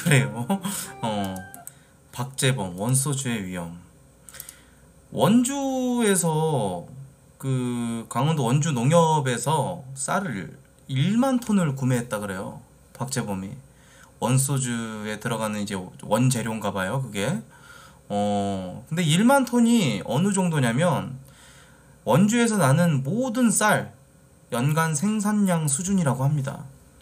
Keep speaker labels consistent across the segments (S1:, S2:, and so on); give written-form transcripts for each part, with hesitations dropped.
S1: 그래요. 어, 박재범 원소주의 위험. 원주에서 그 강원도 원주 농협에서 쌀을 1만 톤을 구매했다 그래요. 박재범이. 원소주에 들어가는 이제 원재료인가 봐요, 그게. 근데 1만 톤이 어느 정도냐면 원주에서 나는 모든 쌀 연간 생산량 수준이라고 합니다.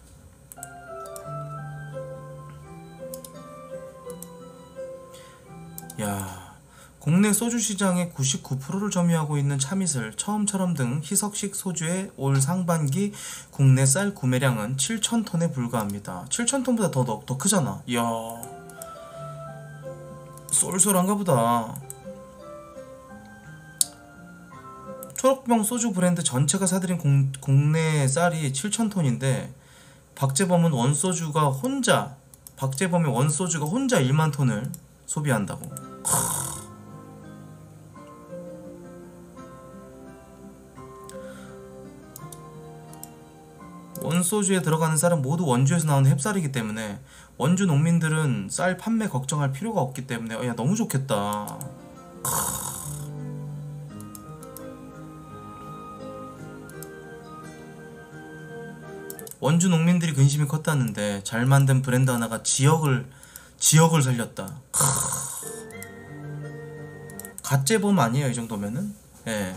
S1: 야, 국내 소주 시장의 99%를 점유하고 있는 참이슬, 처음처럼 등 희석식 소주의 올 상반기 국내 쌀 구매량은 7,000톤에 불과합니다. 7,000톤보다 더 크잖아. 이야, 쏠쏠한가 보다. 초록병 소주 브랜드 전체가 사들인 국내 쌀이 7,000톤인데 박재범의 원소주가 혼자 1만 톤을 소비한다고. 원소주에 들어가는 쌀은 모두 원주에서 나오는 햅쌀이기 때문에 원주 농민들은 쌀 판매 걱정할 필요가 없기 때문에 야, 너무 좋겠다. 원주 농민들이 근심이 컸다는데 잘 만든 브랜드 하나가 지역을 살렸다. 갓재범 아니에요, 이 정도면은? 예.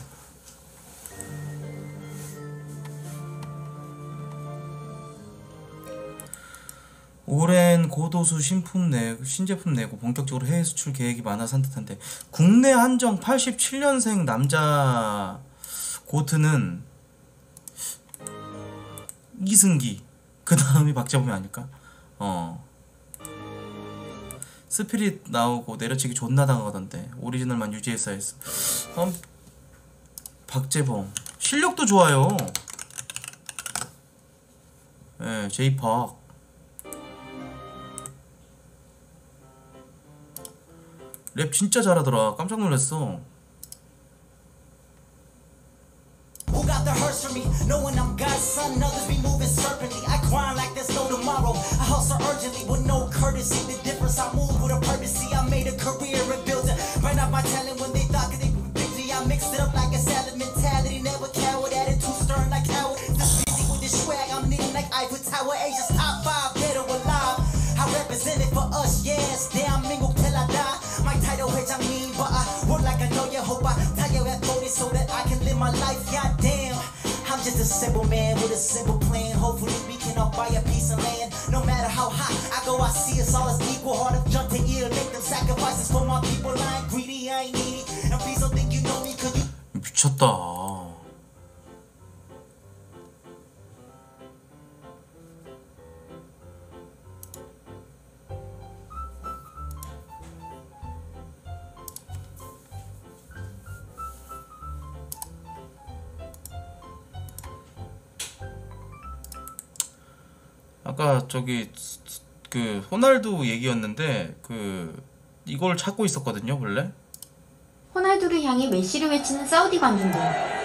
S1: 오랜 고도수 신제품 내고 본격적으로 해외 수출 계획이 많아 산뜻한데 국내 한정 87년생 남자 고트는 이승기 그 다음이 박재범이 아닐까? 스피릿 나오고 내려치기 존나 당하던데 오리지널만 유지했어야 했어. 박재범 실력도 좋아요. 예, 제이팍 랩 진짜 잘하더라. 깜짝 놀랐어. Who got the hearse for me? Knowing I'm God's son, others be moving serpently. I grind like there's no tomorrow. I hustle urgently with no courtesy. The difference I move with a purpose. See, I made a career in building. Ran out my talent when they thought they were busy. I mixed it up like a salad mentality. Never coward, attitude stern like Howard. This busy with the swag, I'm needing like Eiffel Tower. Asia's top 5, dead or alive. I represent it for us, yes. Damn, mingle till I die. My title 회장님, but I work like I know you. Hope I tell you at 40 so that I can live my life. Goddamn, I'm just a simple man with a simple plan. Hopefully we can all buy a piece of land. No matter how high I go, I see us all as equal. Heart of junk to ear, make them sacrifices for my people. I ain't greedy, I ain't needy. And please don't think you know me, cause you 미쳤다. 아까 저기 그 호날두 얘기였는데 그 이걸 찾고 있었거든요, 원래.
S2: 호날두를 향해 메시를 외치는 사우디 관중들.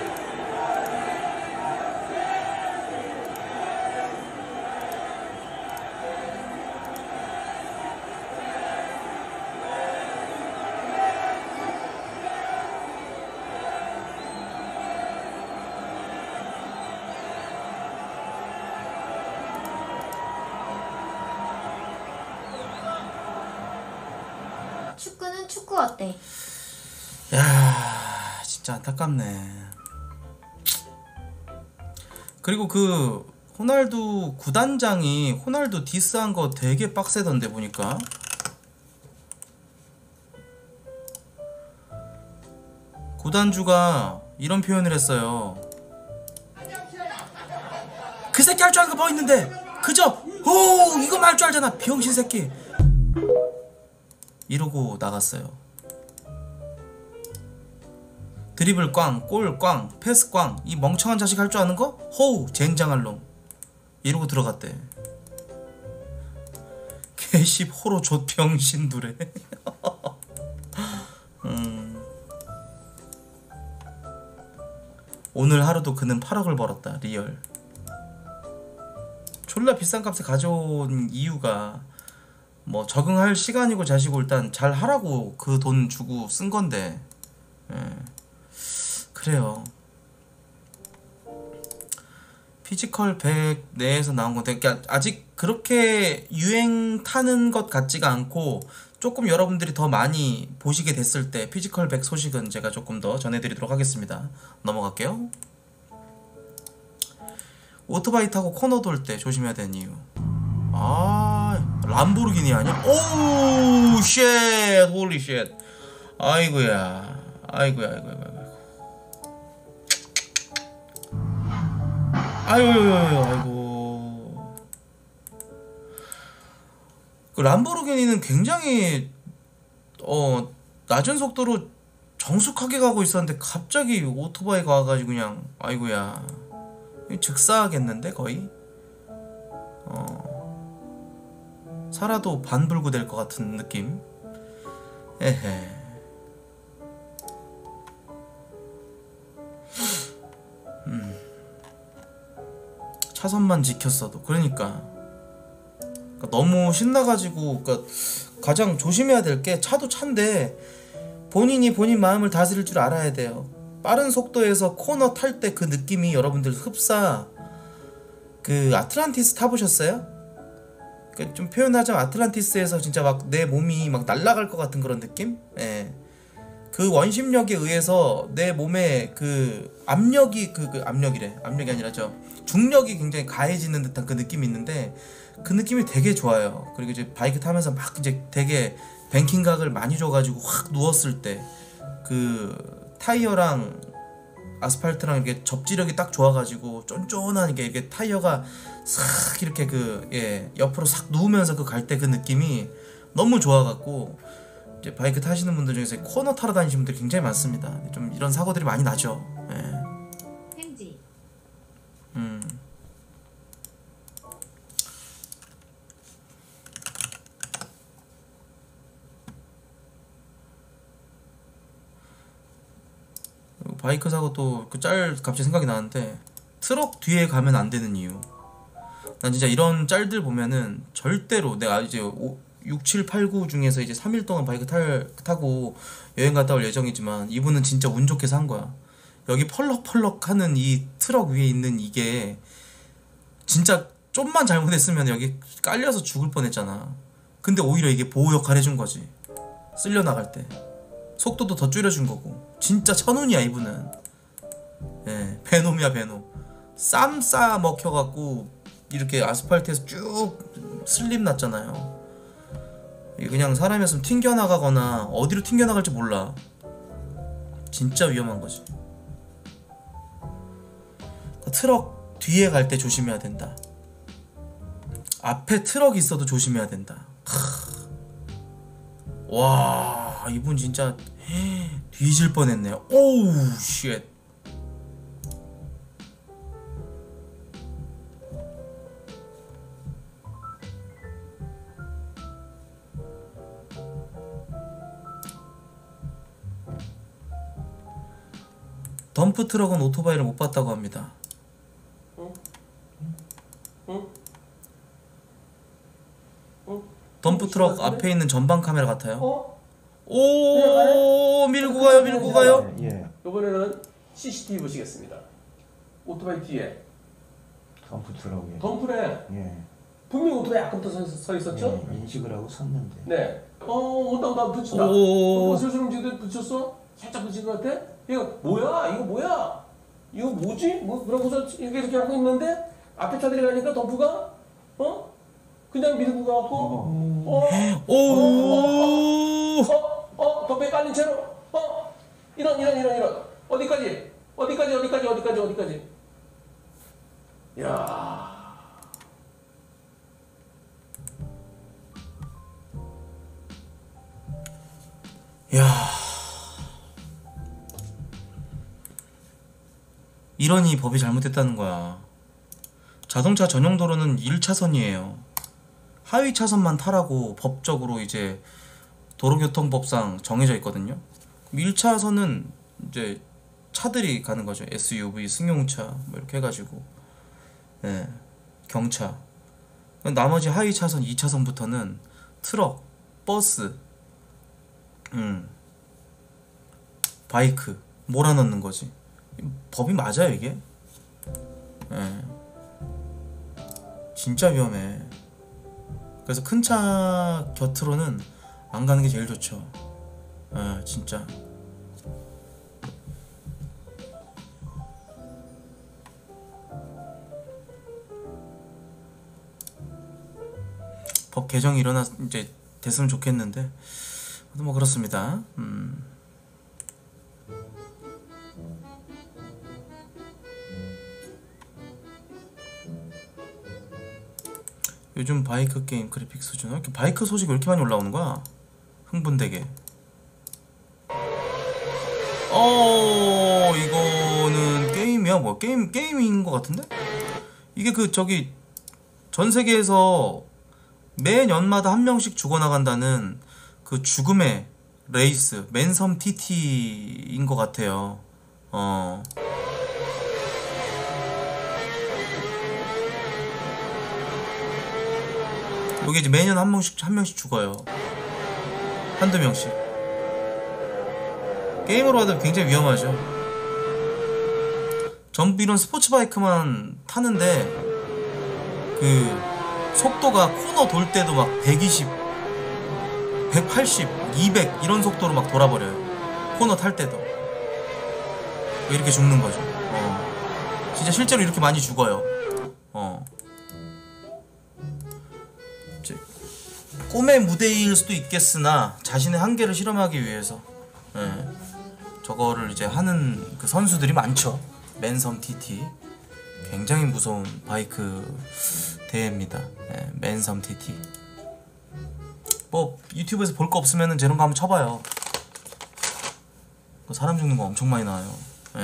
S2: 축구는 축구 어때?
S1: 야, 진짜 안타깝네. 그리고 그 호날두 구단장이 호날두 디스한 거 되게 빡세던데 보니까. 구단주가 이런 표현을 했어요. 그 새끼 할 줄 아는 거 뭐 있는데 그저 오 이거 할 줄 알잖아 병신 새끼 이러고 나갔어요. 드리블 꽝, 골 꽝, 패스 꽝, 이 멍청한 자식 할 줄 아는 거? 호우 젠장할 놈 이러고 들어갔대. 개씹 호로 좆병신두래. 오늘 하루도 그는 8억을 벌었다. 리얼. 졸라 비싼 값에 가져온 이유가
S3: 뭐 적응할 시간이고 자시고 일단 잘 하라고 그 돈 주고 쓴 건데. 예. 그래요. 피지컬 100 내에서 나온 건데, 그러니까 아직 그렇게 유행 타는 것 같지가 않고 조금 여러분들이 더 많이 보시게 됐을 때 피지컬 100 소식은 제가 조금 더 전해드리도록 하겠습니다. 넘어갈게요. 오토바이 타고 코너 돌 때 조심해야 되는 이유. 아, 람보르기니 아니야? 오우 쉣, 홀리 쉣. 아이고야, 아이고야, 아이고야. 아이고. 그 람보르기니는 굉장히 낮은 속도로 정숙하게 가고 있었는데 갑자기 오토바이가 와가지고 그냥 아이고야. 즉사하겠는데 거의? 살아도 반불구 될 것 같은 느낌. 에헤. 차선만 지켰어도 그러니까 너무 신나가지고. 그러니까 가장 조심해야 될 게, 차도 차인데 본인이 본인 마음을 다스릴 줄 알아야 돼요. 빠른 속도에서 코너 탈 때 그 느낌이 여러분들 흡사, 그 아틀란티스 타보셨어요? 그러니까 좀 표현하자면 아틀란티스에서 진짜 막 내 몸이 막 날아갈 것 같은 그런 느낌? 예. 그 원심력에 의해서 내 몸에 그 압력이 압력이래. 압력이 아니라 중력이 굉장히 가해지는 듯한 그 느낌이 있는데 그 느낌이 되게 좋아요. 그리고 이제 바이크 타면서 막 이제 되게 뱅킹각을 많이 줘가지고 확 누웠을 때 그 타이어랑 아스팔트랑 이렇게 접지력이 딱 좋아가지고 쫀쫀한 이게 타이어가 싹 이렇게 옆으로 싹 누우면서 그 갈 때 그 느낌이 너무 좋아갖고 이제 바이크 타시는 분들 중에서 코너 타러 다니시는 분들이 굉장히 많습니다. 좀 이런 사고들이 많이 나죠. 예.
S2: 팽지.
S3: 바이크 사고 또 그 짤 갑자기 생각이 나는데, 트럭 뒤에 가면 안 되는 이유. 난 진짜 이런 짤들 보면은 절대로 내가 이제 6, 7, 8, 9 중에서 이제 3일 동안 바이크 타고 여행 갔다 올 예정이지만 이분은 진짜 운 좋게 산 거야. 여기 펄럭펄럭 하는 이 트럭 위에 있는 이게 진짜 좀만 잘못했으면 여기 깔려서 죽을 뻔했잖아. 근데 오히려 이게 보호 역할 해준 거지. 쓸려 나갈 때 속도도 더 줄여준 거고. 진짜 천운이야 이분은. 예, 배놈이야 배놈. 쌈 싸 먹혀갖고 이렇게 아스팔트에서 쭉 슬립 났잖아요. 그냥 사람이었으면 튕겨나가거나 어디로 튕겨나갈지 몰라. 진짜 위험한 거지. 트럭 뒤에 갈 때 조심해야 된다. 앞에 트럭이 있어도 조심해야 된다. 와, 이분 진짜 뒤질 뻔했네요. 오우 쉣. 덤프트럭은 오토바이를 못 봤다고 합니다. 덤프트럭 앞에 있는 전방 카메라 같아요. 오, 밀고 가요, 밀고 가요.
S4: 예.
S5: 이번에는 CCTV 보시겠습니다. 오토바이 뒤에
S4: 덤프트럭에.
S5: 덤프네.
S4: 예.
S5: 분명히 오토바이 아까부터 서 있었죠?
S4: 예. 인식을 하고 섰는데.
S5: 네. 온다 붙인다.
S3: 오.
S5: 슬슬 움직이는데 붙였어? 살짝 붙인 것 같아? 이거 뭐야? 이거 뭐야? 이거 뭐지? 뭐 그러고서 이렇게 하고 있는데 앞에 차들이 가니까 덤프가 그냥 밀고 가갖고 덤프에 깔린 채로 이런 어디까지 야.
S3: 이러니 법이 잘못됐다는 거야. 자동차 전용 도로는 1차선이에요. 하위 차선만 타라고 법적으로 이제 도로교통법상 정해져 있거든요. 1차선은 이제 차들이 가는 거죠. SUV, 승용차 뭐 이렇게 해가지고, 예, 경차. 나머지 하위 차선 2차선부터는 트럭, 버스, 바이크 몰아넣는 거지. 법이 맞아요 이게? 예. 진짜 위험해. 그래서 큰 차 곁으로는 안 가는 게 제일 좋죠. 예, 진짜. 법 개정이 이제 됐으면 좋겠는데 뭐 그렇습니다. 요즘 바이크 게임 그래픽 수준, 이렇게 바이크 소식이 왜 이렇게 많이 올라오는 거야? 흥분되게. 이거는 게임이야? 뭐 게임인 것 같은데? 이게 전 세계에서 매년마다 한 명씩 죽어나간다는 그 죽음의 레이스, 맨섬 TT인 것 같아요. 여기 이제 매년 한 명씩 죽어요. 한두 명씩. 게임으로 하다 굉장히 위험하죠. 전부 이런 스포츠 바이크만 타는데 그 속도가 코너 돌 때도 막 120, 180, 200 이런 속도로 막 돌아버려요. 코너 탈 때도. 이렇게 죽는 거죠. 진짜 실제로 이렇게 많이 죽어요. 꿈의 무대일 수도 있겠으나 자신의 한계를 실험하기 위해서 저거를 이제 하는 그 선수들이 많죠. 맨섬 TT 굉장히 무서운 바이크 대회입니다. 맨섬 TT. 뭐 유튜브에서 볼 거 없으면은 저런 거 한번 쳐봐요. 사람 죽는 거 엄청 많이 나와요.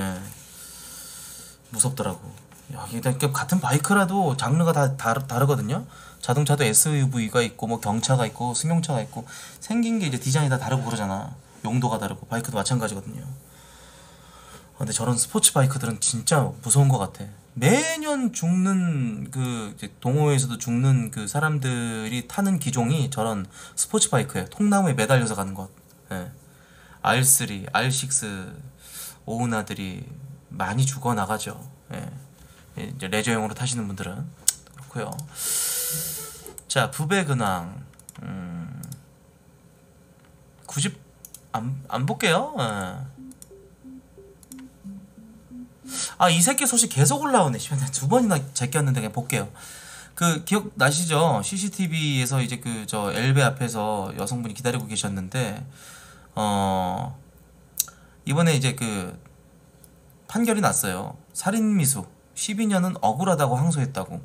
S3: 무섭더라고. 일단 같은 바이크라도 장르가 다 다르거든요. 자동차도 SUV가 있고 뭐 경차가 있고 승용차가 있고 생긴 게 이제 디자인이 다 다르고 그러잖아. 용도가 다르고. 바이크도 마찬가지거든요. 근데 저런 스포츠 바이크들은 진짜 무서운 것 같아. 매년 죽는 이제 동호회에서도 죽는 그 사람들이 타는 기종이 저런 스포츠 바이크예요. 통나무에 매달려서 가는 것. R3, R6 오은아들이 많이 죽어나가죠. 이제 레저용으로 타시는 분들은 그렇고요. 자, 부배 근황. 굳이 안 볼게요. 이 새끼 소식 계속 올라오네. 두 번이나 제꼈는데 그냥 볼게요. 기억나시죠? CCTV에서 이제 엘베 앞에서 여성분이 기다리고 계셨는데 이번에 이제 판결이 났어요. 살인미수 12년은 억울하다고 항소했다고.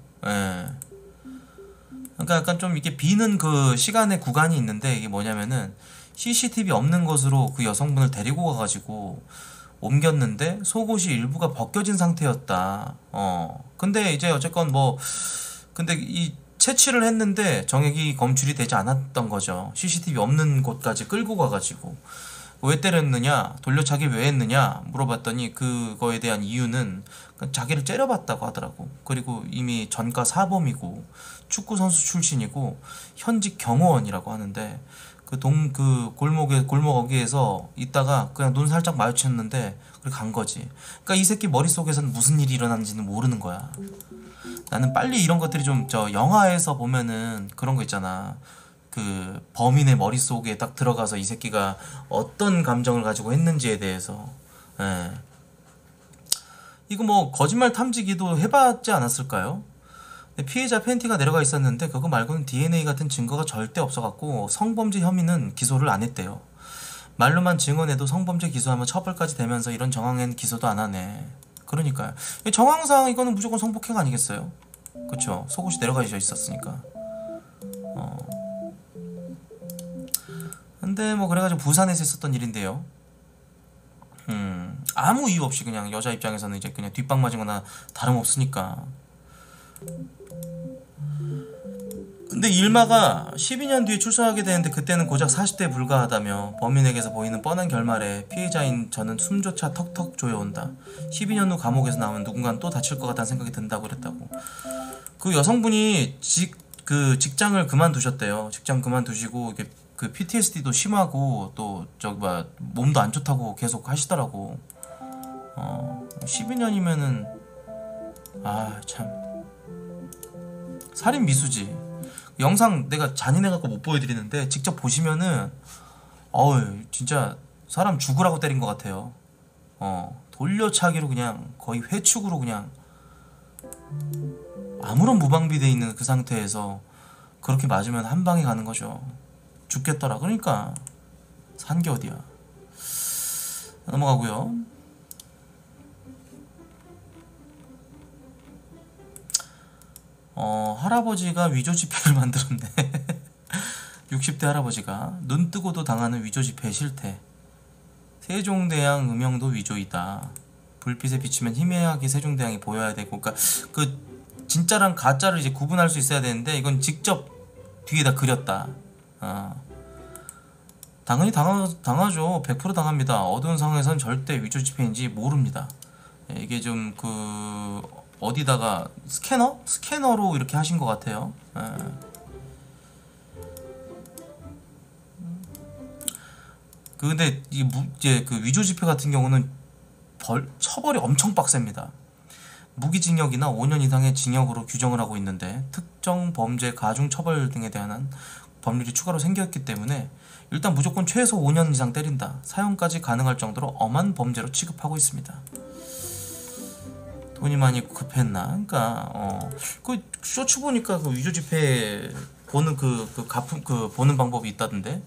S3: 그러니까 약간 좀 이게 비는 시간의 구간이 있는데, 이게 뭐냐면은 CCTV 없는 곳으로 그 여성분을 데리고 가가지고 옮겼는데 속옷이 일부가 벗겨진 상태였다. 근데 이제 어쨌건 근데 이 채취를 했는데 정액이 검출이 되지 않았던 거죠. CCTV 없는 곳까지 끌고 가가지고. 왜 때렸느냐, 돌려차기 왜 했느냐 물어봤더니 그거에 대한 이유는 자기를 째려봤다고 하더라고. 그리고 이미 전과 사범이고 축구 선수 출신이고 현직 경호원이라고 하는데 골목 어귀에서 있다가 그냥 눈 살짝 마주쳤는데 그렇게 간 거지. 그러니까 이 새끼 머릿속에서는 무슨 일이 일어났는지는 모르는 거야. 나는 빨리 이런 것들이 좀 영화에서 보면은 그런 거 있잖아. 범인의 머릿속에 딱 들어가서 이 새끼가 어떤 감정을 가지고 했는지에 대해서. 이거 거짓말 탐지기도 해봤지 않았을까요? 피해자 팬티가 내려가 있었는데 그거 말고는 DNA 같은 증거가 절대 없어갖고 성범죄 혐의는 기소를 안 했대요. 말로만 증언해도 성범죄 기소하면 처벌까지 되면서 이런 정황엔 기소도 안 하네. 그러니까요. 정황상 이거는 무조건 성폭행 아니겠어요? 그쵸? 속옷이 내려가 있었으니까. 근데 그래가지고 부산에서 있었던 일인데요. 아무 이유 없이 그냥 여자 입장에서는 이제 그냥 뒷방 맞은 거나 다름없으니까. 근데 일마가 12년 뒤에 출소하게 되는데 그때는 고작 40대에 불과하다며 범인에게서 보이는 뻔한 결말에 피해자인 저는 숨조차 턱턱 조여온다. 12년 후 감옥에서 나오면 누군가는 또 다칠 것 같다는 생각이 든다고 그랬다고. 그 여성분이 그 직장을 그만두셨대요. 직장 그만두시고 이게 그 PTSD도 심하고 또 저기 뭐 몸도 안 좋다고 계속 하시더라고. 12년이면은 아 참 살인 미수지. 영상 내가 잔인해갖고 못 보여드리는데 직접 보시면은 진짜 사람 죽으라고 때린 것 같아요. 돌려차기로 그냥 거의 회축으로 그냥 아무런 무방비돼 있는 그 상태에서 그렇게 맞으면 한 방에 가는 거죠. 죽겠더라. 그러니까 산 게 어디야. 넘어가고요. 할아버지가 위조 지폐를 만들었네. 60대 할아버지가 눈 뜨고도 당하는 위조 지폐 실태. 세종대왕 음영도 위조이다. 불빛에 비추면 희미하게 세종대왕이 보여야 되고, 그러니까 그 진짜랑 가짜를 이제 구분할 수 있어야 되는데 이건 직접 뒤에다 그렸다. 당연히 당하죠. 100% 당합니다. 어두운 상황에선 절대 위조 지폐인지 모릅니다. 이게 좀 그 어디다가 스캐너로 이렇게 하신 것 같아요. 근데 이제 그 위조 지폐 같은 경우는 처벌이 엄청 빡셉니다. 무기징역이나 5년 이상의 징역으로 규정을 하고 있는데 특정 범죄 가중 처벌 등에 대한 법률이 추가로 생겼기 때문에 일단 무조건 최소 5년 이상 때린다. 사형까지 가능할 정도로 엄한 범죄로 취급하고 있습니다. 돈이 많이 급했나? 그러니까 그 쇼츠 보니까 그 위조 지폐 보는 보는 방법이 있다던데.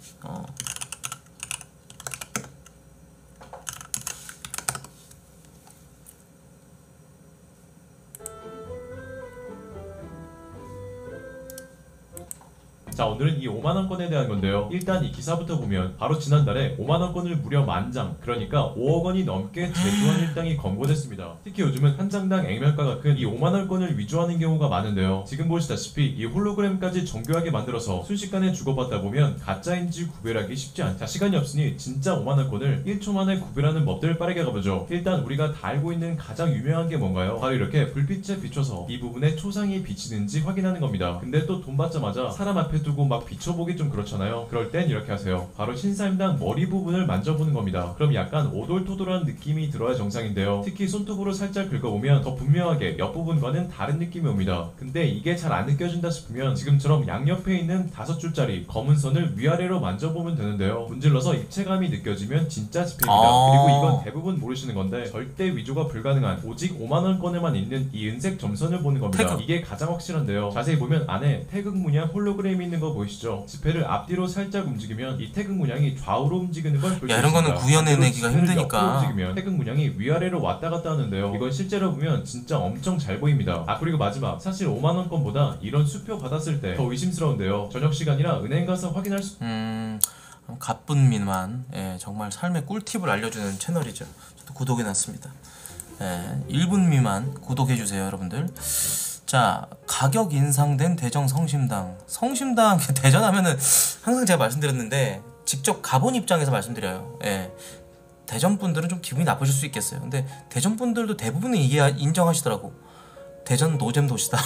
S6: 자, 오늘은 이 5만원권에 대한 건데요. 일단 이 기사부터 보면 바로 지난달에 5만원권을 무려 만장, 그러니까 5억원이 넘게 제조한 일당이 검거됐습니다. 특히 요즘은 한 장당 액면가가 큰 이 5만원권을 위조하는 경우가 많은데요. 지금 보시다시피 이 홀로그램까지 정교하게 만들어서 순식간에 주고받다 보면 가짜인지 구별하기 쉽지 않다. 자, 시간이 없으니 진짜 5만원권을 1초 만에 구별하는 법들을 빠르게 가보죠. 일단 우리가 다 알고 있는 가장 유명한 게 뭔가요? 바로 이렇게 불빛에 비춰서 이 부분에 초상이 비치는지 확인하는 겁니다. 근데 또 돈 받자마자 사람 앞에 두고 막 비춰보기 좀 그렇잖아요. 그럴 땐 이렇게 하세요. 바로 신사임당 머리 부분을 만져보는 겁니다. 그럼 약간 오돌토돌한 느낌이 들어야 정상인데요. 특히 손톱으로 살짝 긁어보면 더 분명하게 옆부분과는 다른 느낌이 옵니다. 근데 이게 잘 안 느껴진다 싶으면 지금처럼 양옆에 있는 5줄짜리 검은 선을 위아래로 만져보면 되는데요. 문질러서 입체감이 느껴지면 진짜 지폐입니다. 그리고 이건 대부분 모르시는 건데 절대 위조가 불가능한 오직 5만원권에만 있는 이 은색 점선을 보는 겁니다. 태극. 이게 가장 확실한데요. 자세히 보면 안에 태극 문양 홀로그램이 있는 거 보이시죠? 지폐를 앞뒤로 살짝 움직이면 이 태극 문양이 좌우로 움직이는 걸 볼 수 있습니다.
S3: 이런 거는 구현해내기가 힘드니까
S6: 움직이면 태극 문양이 위아래로 왔다 갔다 하는데요. 이건 실제로 보면 진짜 엄청 잘 보입니다. 그리고 마지막, 사실 5만원권보다 이런 수표 받았을 때 더 의심스러운데요. 저녁 시간이라 은행 가서 확인할 수
S3: 가쁜 민만, 정말 삶의 꿀팁을 알려주는 채널이죠. 저도 구독해놨습니다. 1분 미만 구독해주세요, 여러분들. 자, 가격 인상된 대전 성심당. 성심당 대전하면은 항상 제가 말씀드렸는데 직접 가본 입장에서 말씀드려요. 대전 분들은 좀 기분이 나쁘실 수 있겠어요. 근데 대전 분들도 대부분은 이게 인정하시더라고. 대전 노잼 도시다.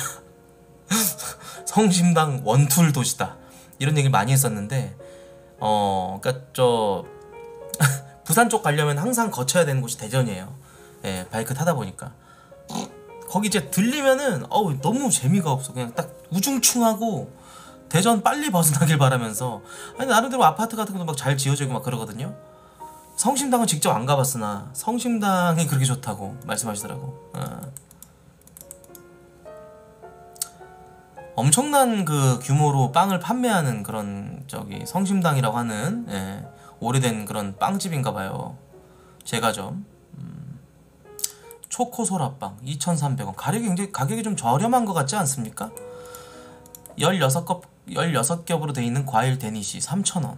S3: 성심당 원툴 도시다. 이런 얘기를 많이 했었는데, 그러니까 부산 쪽 가려면 항상 거쳐야 되는 곳이 대전이에요. 바이크 타다 보니까. 거기 이제 들리면은 너무 재미가 없어. 그냥 딱 우중충하고 대전 빨리 벗어나길 바라면서, 아니 나름대로 아파트 같은 것도 막 잘 지어져 있고 막 그러거든요. 성심당은 직접 안 가봤으나 성심당이 그렇게 좋다고 말씀하시더라고. 엄청난 그 규모로 빵을 판매하는 그런 성심당이라고 하는 오래된 그런 빵집인가봐요. 제과점. 초코소라빵 2,300원. 가격이 좀 저렴한 것 같지 않습니까? 16겹으로 돼 있는 과일 데니시 3,000원.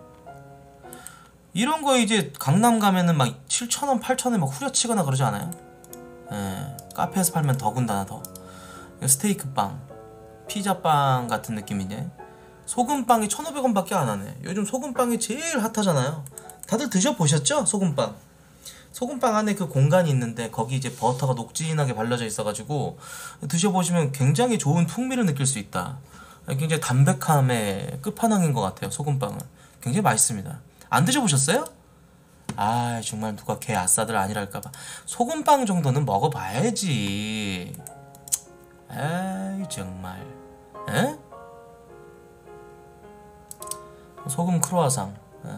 S3: 이런 거 이제 강남 가면은 막 7,000원, 8,000원에 막 후려치거나 그러지 않아요? 카페에서 팔면 더군다나 더. 스테이크빵, 피자빵 같은 느낌이네. 소금빵이 1,500원 밖에 안 하네. 요즘 소금빵이 제일 핫하잖아요. 다들 드셔보셨죠? 소금빵. 소금빵 안에 그 공간이 있는데 거기 이제 버터가 녹진하게 발라져 있어가지고 드셔보시면 굉장히 좋은 풍미를 느낄 수 있다. 굉장히 담백함의 끝판왕인 것 같아요. 소금빵은 굉장히 맛있습니다. 안 드셔보셨어요? 아 정말 누가 개 아싸들 아니랄까봐 소금빵 정도는 먹어봐야지. 에이 정말. 에? 소금 크로아상.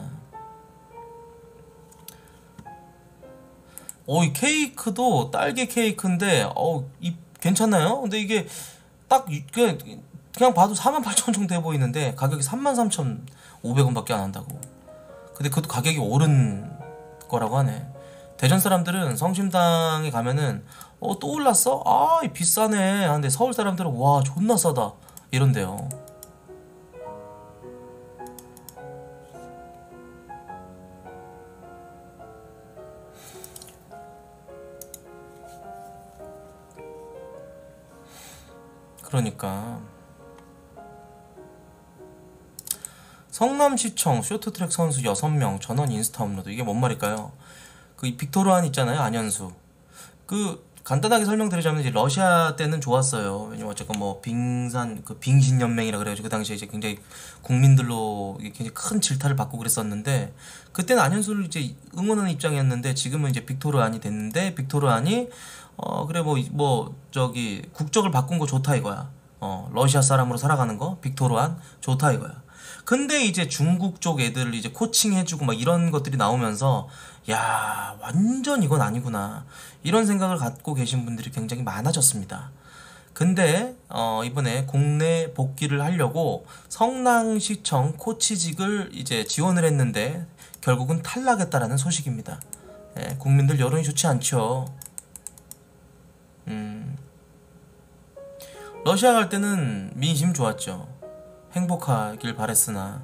S3: 이 케이크도 딸기 케이크인데 괜찮나요? 근데 이게 딱 그냥 봐도 48,000원 정도 돼 보이는데 가격이 33,500원밖에 안 한다고. 근데 그것도 가격이 오른 거라고 하네. 대전 사람들은 성심당에 가면은 또 올랐어? 비싸네 하는데 서울 사람들은 와 존나 싸다 이런데요. 그러니까 성남시청 쇼트트랙 선수 6명 전원 인스타 업로드. 이게 뭔 말일까요? 그 빅토르안 있잖아요, 안현수. 간단하게 설명드리자면 이제 러시아 때는 좋았어요. 왜냐면 어쨌건 뭐 빙신 연맹이라 그래가지고 그 당시에 이제 굉장히 국민들로 굉장히 큰 질타를 받고 그랬었는데, 그때는 안현수를 이제 응원하는 입장이었는데 지금은 이제 빅토르안이 됐는데, 빅토르안이 그래 국적을 바꾼 거 좋다 이거야. 러시아 사람으로 살아가는 거 빅토르안 좋다 이거야. 근데 이제 중국 쪽 애들 이제 코칭해주고 막 이런 것들이 나오면서 야 완전 이건 아니구나 이런 생각을 갖고 계신 분들이 굉장히 많아졌습니다. 근데 이번에 국내 복귀를 하려고 성남시청 코치직을 이제 지원을 했는데 결국은 탈락했다라는 소식입니다. 국민들 여론이 좋지 않죠. 러시아 갈 때는 민심 좋았죠. 행복하길 바랬으나.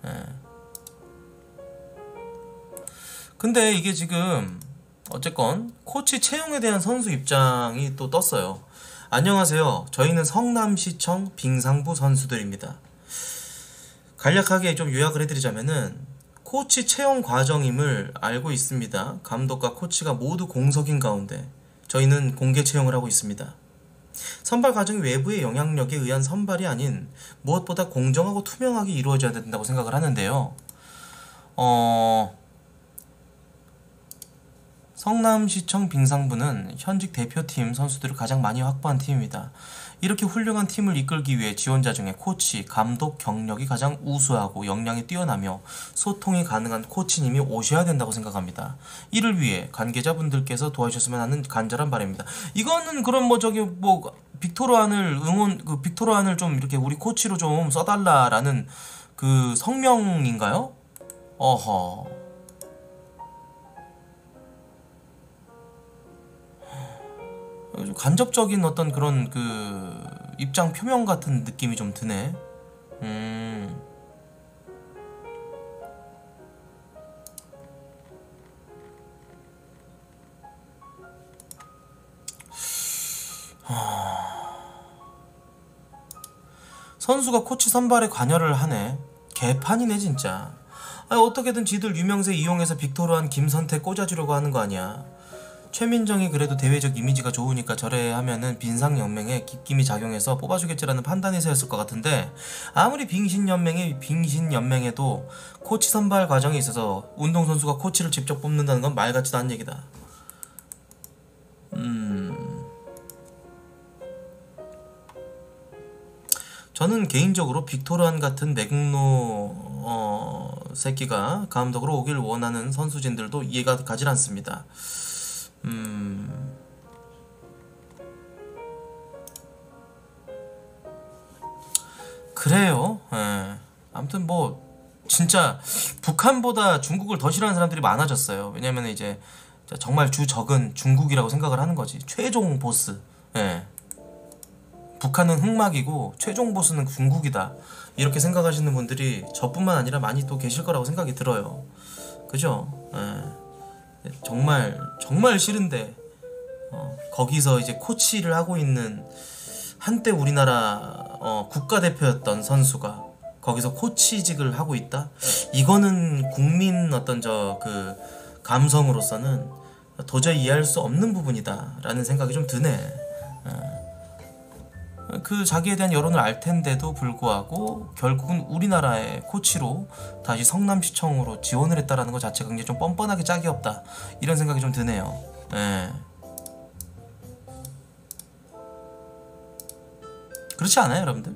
S3: 근데 이게 지금 어쨌건 코치 채용에 대한 선수 입장이 또 떴어요. 안녕하세요. 저희는 성남시청 빙상부 선수들입니다. 간략하게 좀 요약을 해드리자면은 코치 채용 과정임을 알고 있습니다. 감독과 코치가 모두 공석인 가운데 저희는 공개 채용을 하고 있습니다. 선발 과정이 외부의 영향력에 의한 선발이 아닌 무엇보다 공정하고 투명하게 이루어져야 된다고 생각을 하는데요. 성남시청 빙상부는 현직 대표팀 선수들을 가장 많이 확보한 팀입니다. 이렇게 훌륭한 팀을 이끌기 위해 지원자 중에 코치, 감독 경력이 가장 우수하고 역량이 뛰어나며 소통이 가능한 코치님이 오셔야 된다고 생각합니다. 이를 위해 관계자분들께서 도와주셨으면 하는 간절한 바람입니다. 이거는 그럼 빅토르안을 좀 이렇게 우리 코치로 좀 써달라라는 그 성명인가요? 어허. 간접적인 어떤 그런 그 입장 표명 같은 느낌이 좀 드네. 선수가 코치 선발에 관여를 하네. 개판이네 진짜. 어떻게든 지들 유명세 이용해서 빅토르안 김선태 꽂아주려고 하는 거 아니야. 최민정이 그래도 대외적 이미지가 좋으니까 저래 하면은 빈상연맹에 깃김이 작용해서 뽑아주겠지라는 판단에서였을 것 같은데, 아무리 빙신연맹에도 코치 선발 과정에 있어서 운동선수가 코치를 직접 뽑는다는 건 말 같지도 않은 얘기다. 저는 개인적으로 빅토르안 같은 맥노 새끼가 감독으로 오길 원하는 선수진들도 이해가 가질 않습니다. 그래요. 아무튼 진짜 북한보다 중국을 더 싫어하는 사람들이 많아졌어요. 왜냐면 이제 정말 주적은 중국이라고 생각을 하는 거지. 최종 보스. 북한은 흑막이고 최종 보스는 중국이다, 이렇게 생각하시는 분들이 저뿐만 아니라 많이 또 계실 거라고 생각이 들어요. 그죠? 정말 싫은데 거기서 이제 코치를 하고 있는 한때 우리나라 국가대표였던 선수가 거기서 코치직을 하고 있다? 이거는 국민 어떤 그 감성으로서는 도저히 이해할 수 없는 부분이다 라는 생각이 좀 드네. 그 자기에 대한 여론을 알 텐데도 불구하고 결국은 우리나라의 코치로 다시 성남시청으로 지원을 했다라는 것 자체가 굉장히 좀 뻔뻔하게 짝이 없다 이런 생각이 좀 드네요. 예. 그렇지 않아요, 여러분들?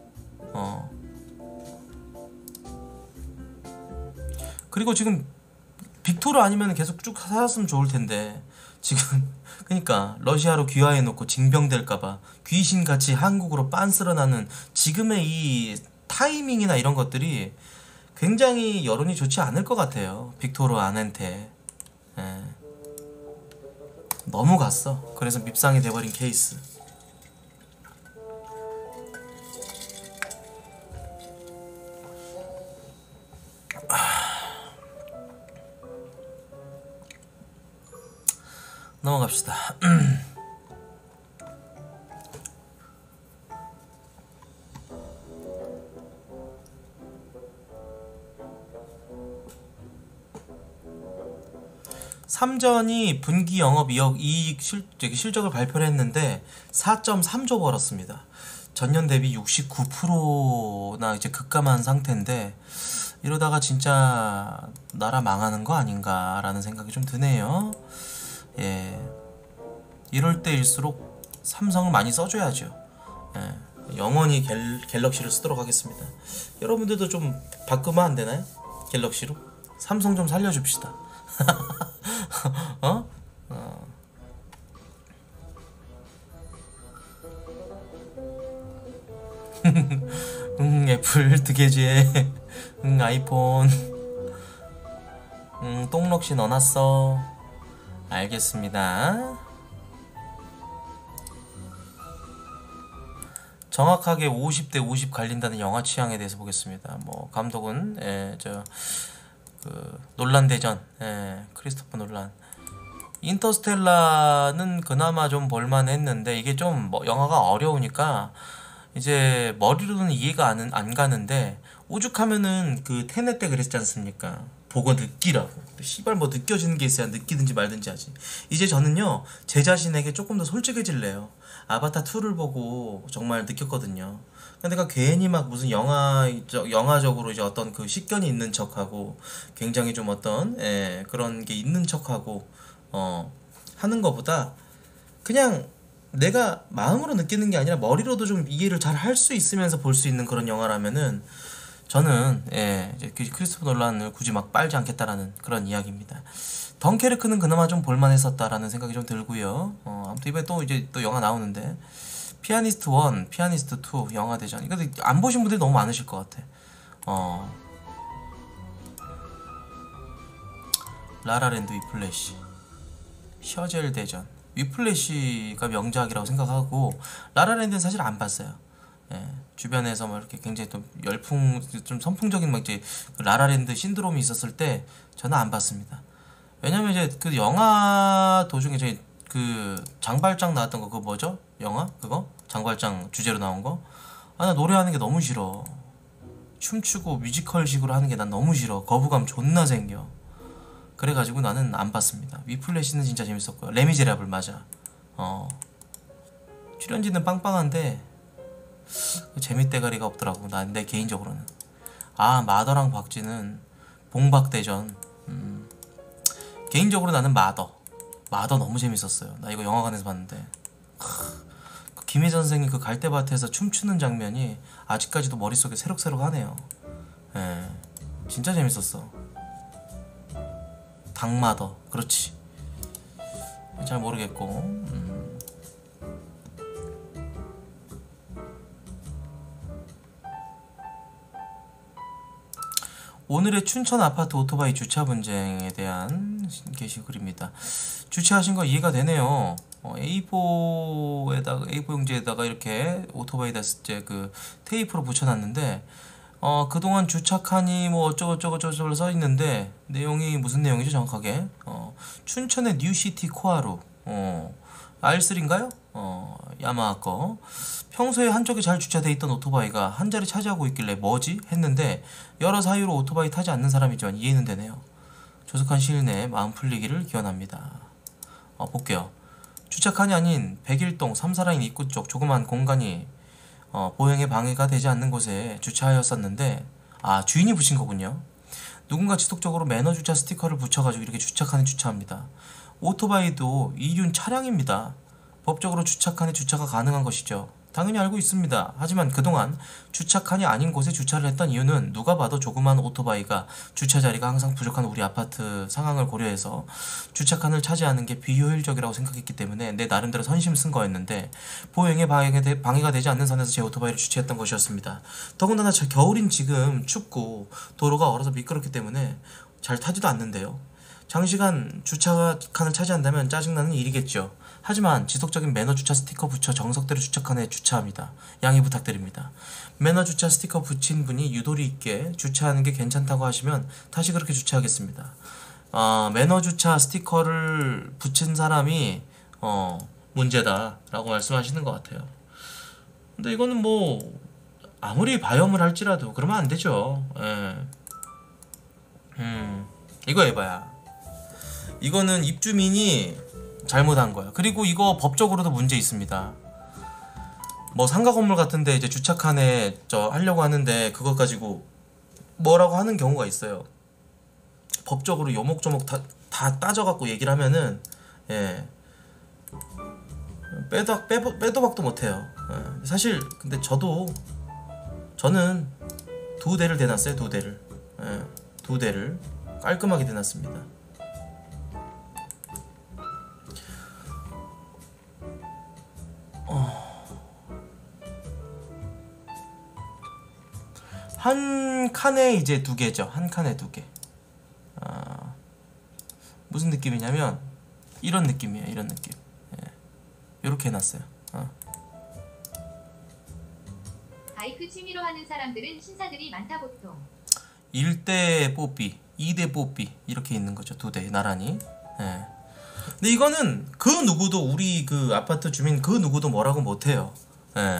S3: 그리고 지금 빅토르 아니면 계속 쭉 살았으면 좋을 텐데 지금 그러니까 러시아로 귀화해놓고 징병될까봐 귀신같이 한국으로 빤스러나는 지금의 이 타이밍이나 이런 것들이 굉장히 여론이 좋지 않을 것 같아요. 빅토르 아넨테. 예. 너무 갔어. 그래서 밉상이 돼버린 케이스. 넘어갑시다. 삼전이 분기 영업 이익 실적을 발표를 했는데 4.3조 벌었습니다. 전년 대비 69%나 이제 급감한 상태인데 이러다가 진짜 나라 망하는 거 아닌가라는 생각이 좀 드네요. 예, 이럴 때일수록 삼성을 많이 써줘야죠. 예, 영원히 갤럭시를 쓰도록 하겠습니다. 여러분들도 좀 바꾸면 안 되나요? 갤럭시로? 삼성 좀 살려줍시다. 애플 뜨개지에 아이폰 똥럭시 넣어놨어. 알겠습니다. 정확하게 50대 50 갈린다는 영화 취향에 대해서 보겠습니다. 뭐 감독은 놀란 대전, 크리스토퍼 놀란. 인터스텔라는 그나마 좀 볼만했는데 이게 좀 영화가 어려우니까 이제 머리로는 이해가 안 가는데 오죽하면은 그 테넷 때 그랬지 않습니까? 보고 느끼라고. 씨발 뭐 느껴지는 게 있어야 느끼든지 말든지 하지. 이제 저는요 제 자신에게 조금 더 솔직해질래요. 아바타 2를 보고 정말 느꼈거든요. 근데 내가 괜히 막 무슨 영화적으로 이제 어떤 그 식견이 있는 척하고 굉장히 좀 어떤 그런 게 있는 척하고 하는 것보다 그냥 내가 마음으로 느끼는 게 아니라 머리로도 좀 이해를 잘 할 수 있으면서 볼 수 있는 그런 영화라면은 저는 이제 크리스토퍼 놀란을 굳이 막 빨지 않겠다라는 그런 이야기입니다. 덩케르크는 그나마 좀 볼만했었다라는 생각이 좀 들고요. 아무튼 이번에 또 영화 나오는데 피아니스트 1, 피아니스트 2 영화 대전. 이거 안 보신 분들이 너무 많으실 것 같아. 라라랜드 위플래시, 셔젤 대전. 위플래시가 명작이라고 생각하고 라라랜드는 사실 안 봤어요. 주변에서 뭐 이렇게 굉장히 또 좀 선풍적인 막 이제 그 라라랜드 신드롬이 있었을 때 저는 안 봤습니다. 왜냐면 이제 그 영화 도중에 저희 그 장발장 나왔던 거 그거 뭐죠? 영화 그거 장발장 주제로 나온 거. 나 노래하는 게 너무 싫어. 춤추고 뮤지컬식으로 하는 게 난 너무 싫어. 거부감 존나 생겨. 그래가지고 나는 안 봤습니다. 위플래시는 진짜 재밌었고요. 레미제라블 맞아. 출연진은 빵빵한데 재밌대가리가 없더라고. 내 개인적으로는. 마더랑 박쥐는 봉박대전. 개인적으로 나는 마더 너무 재밌었어요. 나 이거 영화관에서 봤는데 그 김희 선생이 그 갈대밭에서 춤추는 장면이 아직까지도 머릿속에 새록새록하네요. 진짜 재밌었어. 닭마더. 그렇지. 잘 모르겠고. 오늘의 춘천 아파트 오토바이 주차 분쟁에 대한 게시글입니다. 주차하신 거 이해가 되네요. A4 용지에다가 이렇게 오토바이다 이제 그 테이프로 붙여놨는데 그동안 주차칸이 뭐 어쩌고저쩌고 써 있는데 내용이 무슨 내용이죠 정확하게? 춘천의 뉴시티 코하루 R3인가요? 야마하 거. 평소에 한쪽에 잘 주차돼 있던 오토바이가 한 자리 차지하고 있길래 뭐지? 했는데 여러 사유로 오토바이 타지 않는 사람이지만 이해는 되네요. 조속한 시일 내에 마음 풀리기를 기원합니다. 볼게요. 주차칸이 아닌 101동 3사라인 입구 쪽 조그만 공간이 보행에 방해가 되지 않는 곳에 주차하였었는데, 아, 주인이 붙인 거군요. 누군가 지속적으로 매너 주차 스티커를 붙여가지고 이렇게 주차칸에 주차합니다. 오토바이도 이륜 차량입니다. 법적으로 주차칸에 주차가 가능한 것이죠. 당연히 알고 있습니다. 하지만 그동안 주차칸이 아닌 곳에 주차를 했던 이유는 누가 봐도 조그만 오토바이가 주차 자리가 항상 부족한 우리 아파트 상황을 고려해서 주차칸을 차지하는 게 비효율적이라고 생각했기 때문에 내 나름대로 선심 쓴 거였는데, 보행에 방해가 되지 않는 선에서 제 오토바이를 주차했던 것이었습니다. 더군다나 겨울인 지금 춥고 도로가 얼어서 미끄럽기 때문에 잘 타지도 않는데요. 장시간 주차칸을 차지한다면 짜증나는 일이겠죠. 하지만 지속적인 매너 주차 스티커 붙여 정석대로 주차칸에 주차합니다. 양해 부탁드립니다. 매너 주차 스티커 붙인 분이 유도리 있게 주차하는 게 괜찮다고 하시면 다시 그렇게 주차하겠습니다. 매너 주차 스티커를 붙인 사람이 문제다라고 말씀하시는 것 같아요. 근데 이거는 뭐 아무리 바염을 할지라도 그러면 안 되죠. 예. 이거 해봐야. 이거는 입주민이 잘못한 거야. 그리고 이거 법적으로도 문제 있습니다. 뭐 상가 건물 같은데 이제 주차칸에 하려고 하는데 그것 가지고 뭐라고 하는 경우가 있어요. 법적으로 요목조목 다 따져갖고 얘기를 하면은, 예, 빼도 박도 못해요. 예. 사실 근데 저는 2대를 대놨어요. 2대를. 예, 2대를 깔끔하게 대놨습니다. 한 칸에 이제 2개죠. 한 칸에 2개. 무슨 느낌이냐면 이런 느낌이에요. 이런 느낌. 예. 이렇게 해놨어요.
S7: 바이크 취미로 하는 사람들은 신사들이 많다 보통.
S3: 1대 뽀삐, 2대 뽀삐 이렇게 있는 거죠. 2대 나란히. 예. 근데 이거는 그 누구도, 우리 그 아파트 주민 그 누구도 뭐라고 못해요. 예.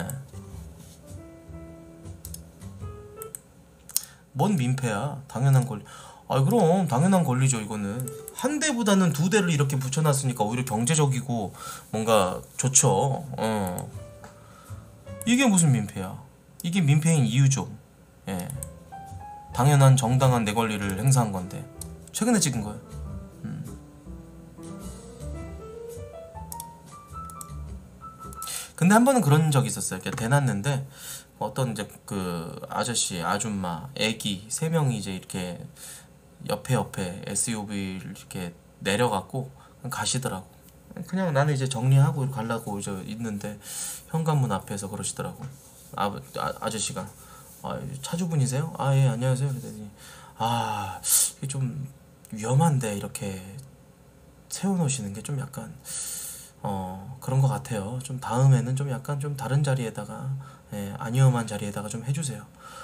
S3: 뭔 민폐야. 당연한 권리. 그럼 당연한 권리죠. 이거는 한 대보다는 2대를 이렇게 붙여놨으니까 오히려 경제적이고 뭔가 좋죠. 이게 무슨 민폐야. 이게 민폐인 이유죠. 예. 당연한 정당한 내 권리를 행사한 건데 최근에 찍은 거예요. 근데 한 번은 그런 적이 있었어요. 이렇게 대놨는데 어떤 이제 그 아저씨, 아줌마, 애기 3명이 이제 이렇게 옆에 SUV를 이렇게 내려갖고 가시더라고. 그냥 나는 이제 정리하고 가려고 이제 있는데 현관문 앞에서 그러시더라고. 아저씨가 차주분이세요? 예, 안녕하세요. 그랬더니 이게 좀 위험한데 이렇게 세워놓으시는 게 좀 약간 그런 것 같아요. 좀 다음에는 좀 약간 좀 다른 자리에다가, 예, 안 위험한 자리에다가 좀 해주세요.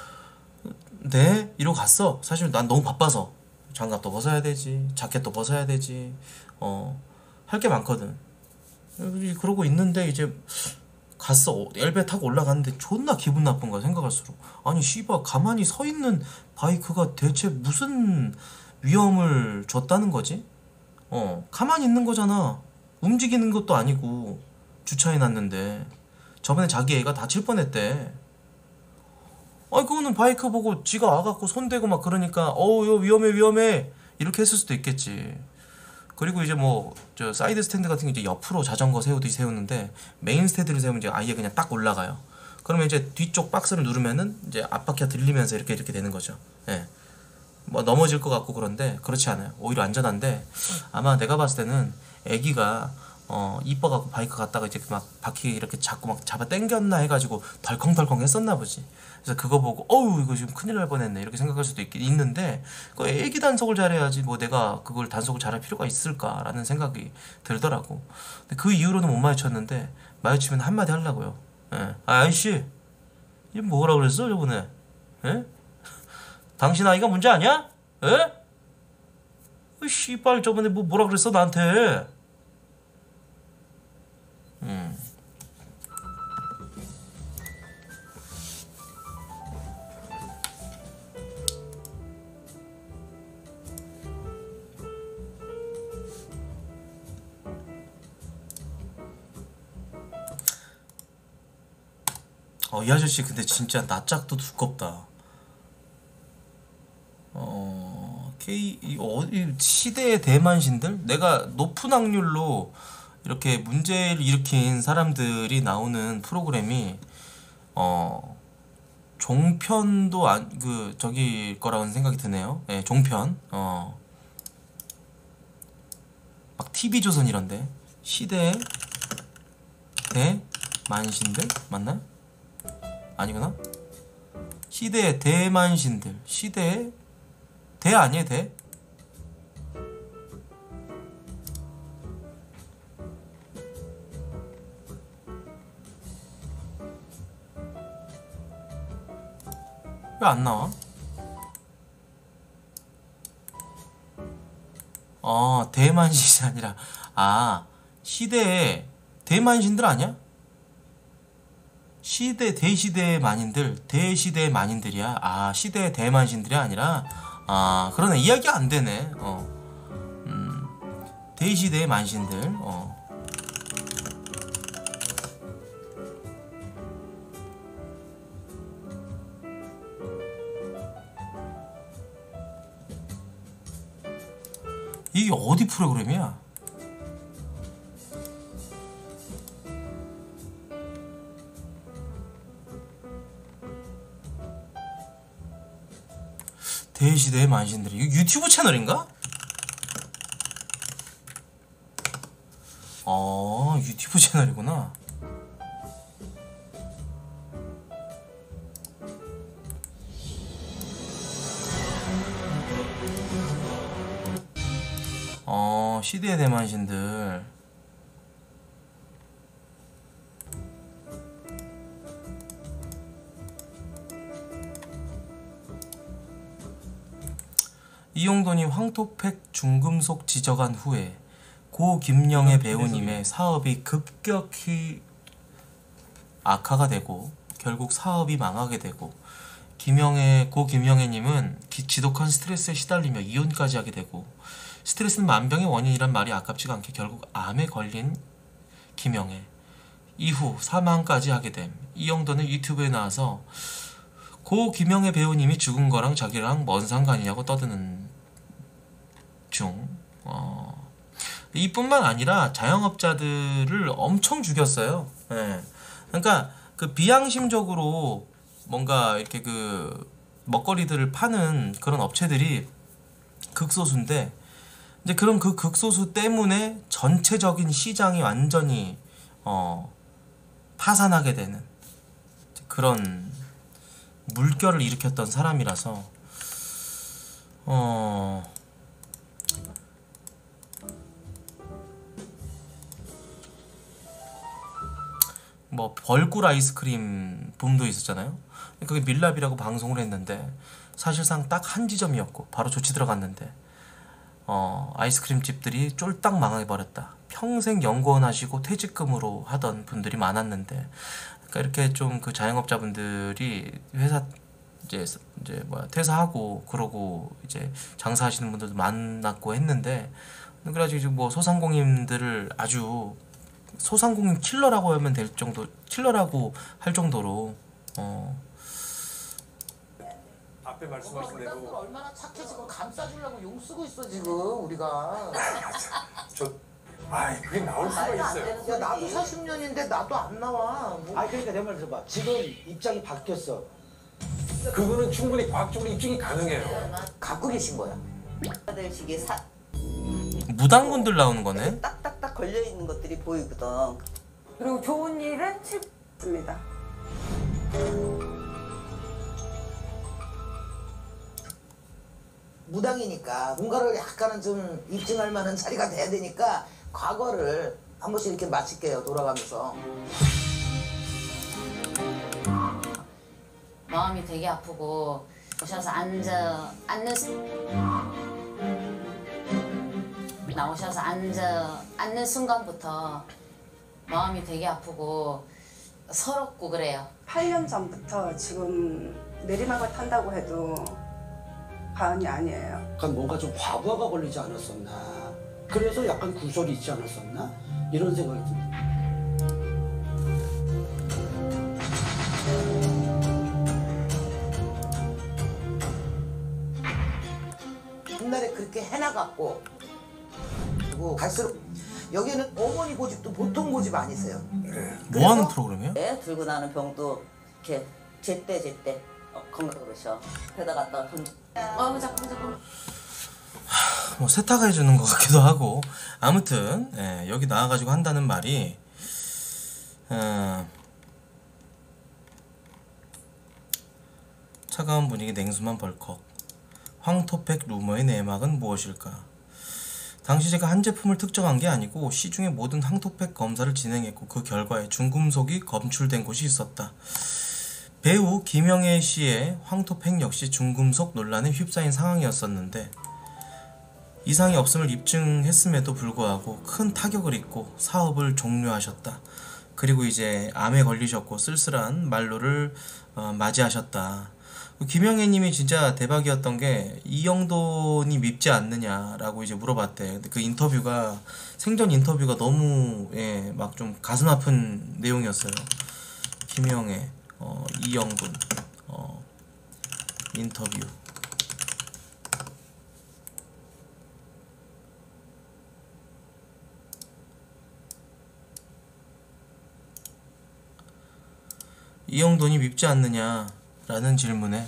S3: 네? 이러고 갔어. 사실 난 너무 바빠서 장갑도 벗어야 되지, 자켓도 벗어야 되지, 할 게 많거든. 그러고 있는데 이제 갔어. 엘베 타고 올라갔는데 존나 기분 나쁜 거야. 생각할수록. 아니 씨발, 가만히 서 있는 바이크가 대체 무슨 위험을 줬다는 거지? 가만히 있는 거잖아. 움직이는 것도 아니고 주차해놨는데. 저번에 자기 애가 다칠 뻔했대. 그거는 바이크 보고 지가 와갖고 손대고 막 그러니까 요 위험해 이렇게 했을 수도 있겠지. 그리고 이제 뭐 저 사이드 스탠드 같은 게 이제 옆으로 자전거 세우듯이 세우는데 메인 스탠드를 세우면 이제 아예 그냥 딱 올라가요. 그러면 이제 뒤쪽 박스를 누르면은 이제 앞바퀴가 들리면서 이렇게 되는 거죠. 예. 뭐 넘어질 것 같고 그런데 그렇지 않아요. 오히려 안전한데, 아마 내가 봤을 때는 애기가 이뻐갖고 바이크 갔다가 이제 막 바퀴 이렇게 자꾸 막 잡아 당겼나 해가지고 덜컹덜컹 했었나 보지. 그래서 그거 보고 이거 지금 큰일 날 뻔했네 이렇게 생각할 수도 있는데, 그 애기 단속을 잘해야지 뭐 내가 그걸 단속을 잘할 필요가 있을까라는 생각이 들더라고. 근데 그 이후로는 못 마주쳤는데 마주치면 한마디 하려고요. 예. 아이씨, 이게 뭐라 그랬어 저번에? 예? 당신 아이가 문제 아니야? 예? 씨발, 저번에 뭐라 그랬어 나한테? 이 아저씨 근데 진짜 낯짝도 두껍다. 어디 시대의 대만신들? 내가 높은 확률로 이렇게 문제를 일으킨 사람들이 나오는 프로그램이 종편도 저기 거라는 생각이 드네요. 예, 종편. 막 TV조선 이런데 시대의 대만신들 맞나? 아니구나. 시대의 대만신들. 시대의 대 아니에요, 대? 왜 안 나와? 대만신이 아니라 시대의 대만신들 아니야? 대시대의 만인들, 대시대의 만인들이야. 시대의 대만신들이 아니라 그러네. 이야기가 안 되네. 대시대의 만신들. 이게 어디 프로그램이야? 대시대의 만신들이 이거 유튜브 채널인가? 유튜브 채널이구나. 시대의 대만신들. 이용돈이 황토팩 중금속 지적한 후에 고 김영애 배우님의 사업이 급격히 악화가 되고 결국 사업이 망하게 되고 고 김영애님은 지독한 스트레스에 시달리며 이혼까지 하게 되고 스트레스는 만병의 원인이란 말이 아깝지가 않게 결국 암에 걸린 김영애 이후 사망까지 하게 됨. 이용돈은 유튜브에 나와서 고 김영애 배우님이 죽은 거랑 자기랑 뭔 상관이냐고 떠드는 중. 이뿐만 아니라 자영업자들을 엄청 죽였어요. 예. 그러니까 그 비양심적으로 뭔가 이렇게 그 먹거리들을 파는 그런 업체들이 극소수인데 이제 그런 그 극소수 때문에 전체적인 시장이 완전히 파산하게 되는 그런 물결을 일으켰던 사람이라서 뭐 벌꿀 아이스크림 붐도 있었잖아요. 그게 밀랍이라고 방송을 했는데 사실상 딱 한 지점이었고 바로 조치 들어갔는데 아이스크림 집들이 쫄딱 망해버렸다. 평생 연구원 하시고 퇴직금으로 하던 분들이 많았는데 그러니까 이렇게 좀 그 자영업자분들이 회사 이제 퇴사하고 그러고 이제 장사하시는 분들도 많았고 했는데 그래가지고 뭐 소상공인들을 아주 소상공인 킬러라고 하면 될 정도 킬러라고 할 정도로
S5: 앞에 말씀하신 대로
S8: 얼마나 착해 지금 감싸주려고 용 쓰고 있어 지금 우리가.
S5: 그게 나올 수가 있어요.
S8: 야 나도 40년인데 나도 안 나와.
S9: 그러니까 내 말 들어봐. 지금 입장이 바뀌었어.
S5: 그거는 충분히 과학적으로 입증이 가능해요.
S8: 갖고 계신 거야.
S10: 식이
S3: 무당분들 나오는 거네.
S10: 딱딱딱 걸려 있는 것들이 보이거든.
S11: 그리고 좋은 일은 실습니다.
S8: 무당이니까 뭔가를 약간은 좀 입증할 만한 자리가 돼야 되니까 과거를 한 번씩 이렇게 마칠게요. 돌아가면서.
S12: 마음이 되게 아프고 오셔서 나오셔서 앉는 순간부터 마음이 되게 아프고 서럽고 그래요.
S11: 8년 전부터 지금 내리막을 탄다고 해도 과언이 아니에요.
S9: 약간 뭔가 좀 과부하가 걸리지 않았었나. 그래서 약간 구설이 있지 않았었나. 이런 생각이 듭니다.
S8: 차갑고 그리고 갈수록 여기는 어머니 고집도 보통 고집 아니세요.
S3: 뭐 하는 프로그램이에요?
S10: 애 들고 나는 병도 이렇게 제때 건강 그러셔. 배다 갖다가 던져.
S12: 잠깐.
S3: 뭐 세탁해 주는 것 같기도 하고 아무튼 여기 나와가지고 한다는 말이 차가운 분위기 냉수만 벌컥 황토팩 루머의 내막은 무엇일까? 당시 제가 한 제품을 특정한 게 아니고 시중의 모든 황토팩 검사를 진행했고 그 결과에 중금속이 검출된 곳이 있었다. 배우 김영애 씨의 황토팩 역시 중금속 논란에 휩싸인 상황이었었는데 이상이 없음을 입증했음에도 불구하고 큰 타격을 입고 사업을 종료하셨다. 그리고 이제 암에 걸리셨고 쓸쓸한 만로를 맞이하셨다. 김영애님이 진짜 대박이었던 게 이영돈이 밉지 않느냐라고 이제 물어봤대. 근데 그 인터뷰가 생전 인터뷰가 너무 막 좀 가슴 아픈 내용이었어요. 김영애, 이영돈 인터뷰. 이영돈이 밉지 않느냐라는 질문에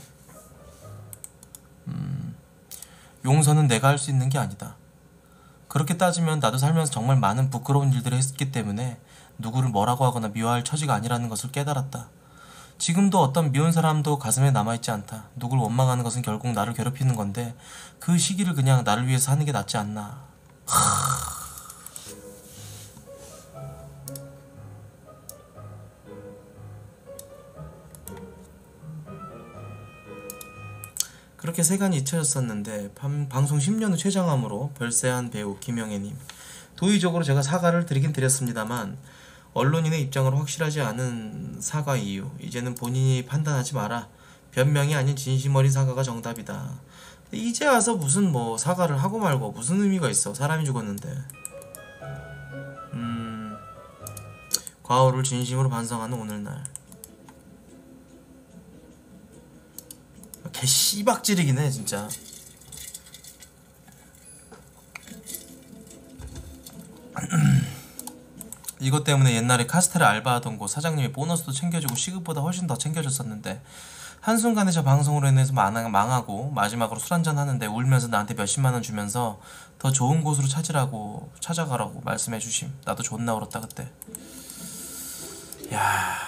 S3: 용서는 내가 할 수 있는 게 아니다. 그렇게 따지면 나도 살면서 정말 많은 부끄러운 일들을 했기 때문에 누구를 뭐라고 하거나 미워할 처지가 아니라는 것을 깨달았다. 지금도 어떤 미운 사람도 가슴에 남아있지 않다. 누굴 원망하는 것은 결국 나를 괴롭히는 건데 그 시기를 그냥 나를 위해서 하는 게 낫지 않나. 그렇게 세간이 잊혀졌었는데 방송 10년 후 최장암으로 별세한 배우 김영애님, 도의적으로 제가 사과를 드리긴 드렸습니다만 언론인의 입장으로 확실하지 않은 사과 이유, 이제는 본인이 판단하지 마라. 변명이 아닌 진심 어린 사과가 정답이다. 이제 와서 무슨 뭐 사과를 하고 말고 무슨 의미가 있어. 사람이 죽었는데. 과오를 진심으로 반성하는 오늘날. 개 씨박지르긴 해 진짜. 이것 때문에 옛날에 카스테라 알바하던 곳 사장님이 보너스도 챙겨주고 시급보다 훨씬 더 챙겨줬었는데 한순간에 저 방송으로 인해서 망하고 마지막으로 술 한잔 하는데 울면서 나한테 몇십만원 주면서 더 좋은 곳으로 찾아가라고 말씀해 주심. 나도 존나 울었다 그때. 야.